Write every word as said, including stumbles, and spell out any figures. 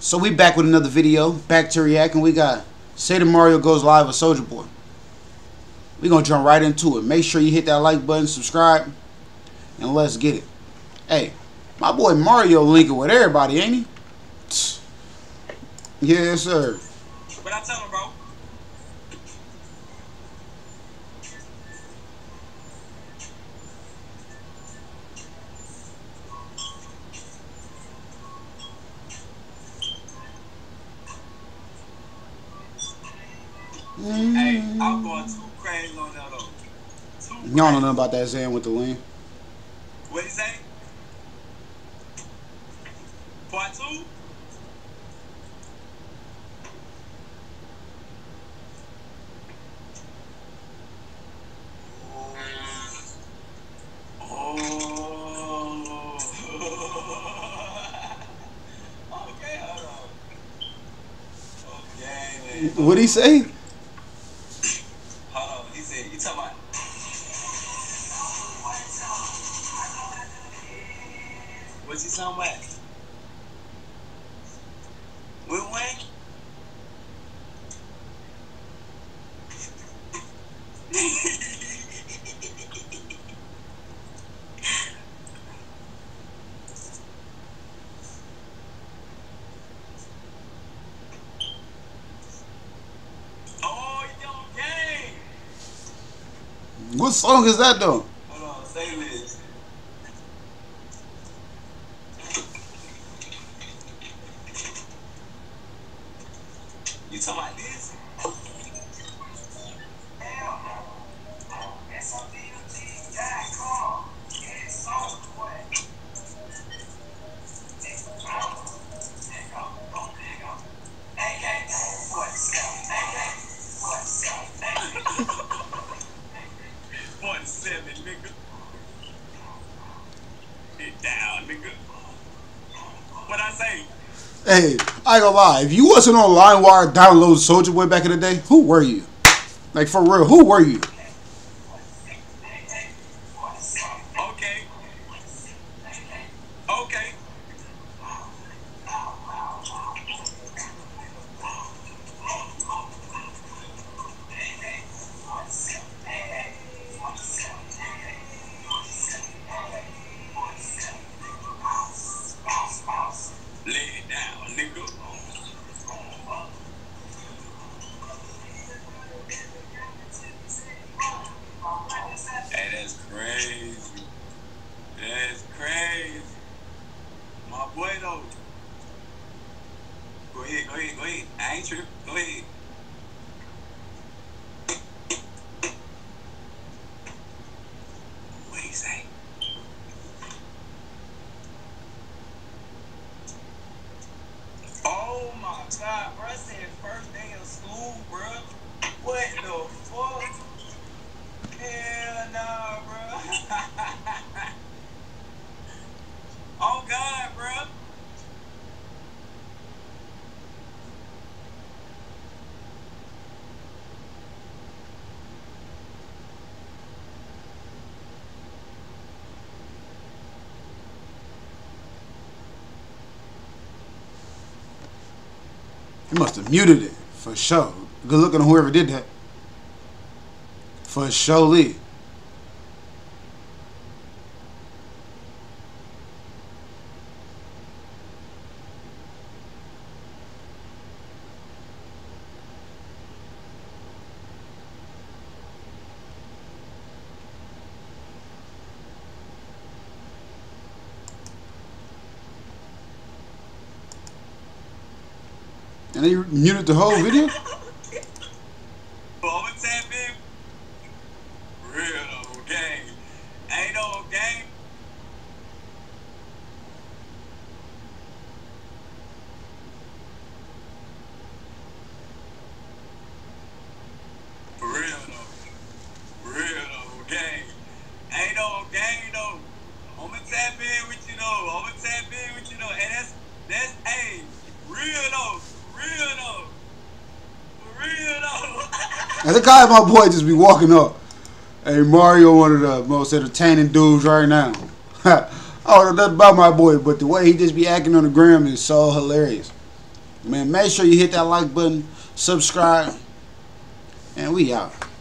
So we back with another video, back to react, and we got Say the Mario Goes Live with Soulja Boy. We gonna jump right into it. Make sure you hit that like button, subscribe, and let's get it. Hey, my boy Mario linking with everybody, ain't he? Yes, sir. What I tell him, bro? Mm. Hey, I'm going too crazy on that though. Y'all don't know nothing about that saying with the lean. What he say? Part two? Oh. Okay, hold on. Okay, man. What'd he say? Hold on, he said, you talking about? What's he talking about? Lil Wayne? Oh, Young Gang! What song is that though? Hold on, say this. You talking about this? forty-seven, nigga. Get down, nigga. What I say? Hey, I ain't gonna lie. If you wasn't on LimeWire downloading Soulja Boy back in the day, who were you? Like for real, who were you? Okay. Okay. Lay it down, nigga. Hey, that's crazy. That's crazy. My boy, though. Go ahead, go ahead, go ahead. I ain't tripping. Go ahead. What he say? Oh my God, bro. I said first day of school, bro. What the fuck? Hell nah, bro. Oh God, bro. He must have muted it for sure. Good looking on whoever did that. For sure, Lee. And he muted the whole video? But I'ma tap in. Real old gang. Ain't no gang. For real though. Real old gang. Ain't no gang though. I'ma tap in with you though. I'ma tap in with you though. And that's that's hey, real though. Real though. For real though. And the guy, my boy, just be walking up. Hey, Mario, one of the most entertaining dudes right now. I don't know nothing about my boy, but the way he just be acting on the gram is so hilarious. Man, make sure you hit that like button, subscribe, and we out.